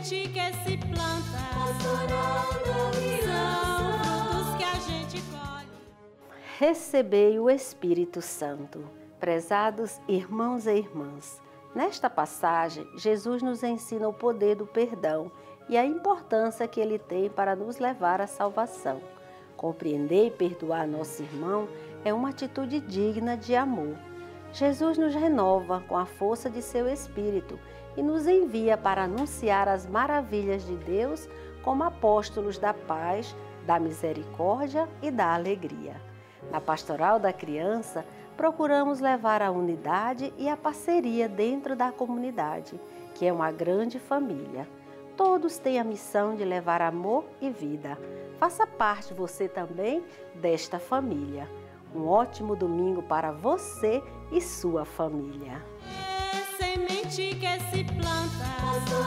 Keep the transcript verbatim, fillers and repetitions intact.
semente que se planta, são frutos que a gente colhe. Recebei o Espírito Santo. Prezados irmãos e irmãs, nesta passagem, Jesus nos ensina o poder do perdão e a importância que ele tem para nos levar à salvação. Compreender e perdoar nosso irmão é uma atitude digna de amor. Jesus nos renova com a força de seu Espírito e nos envia para anunciar as maravilhas de Deus como apóstolos da paz, da misericórdia e da alegria. Na Pastoral da Criança, procuramos levar a unidade e a parceria dentro da comunidade, que é uma grande família. Todos têm a missão de levar amor e vida. Faça parte você também desta família. Um ótimo domingo para você e sua família. É semente que se planta,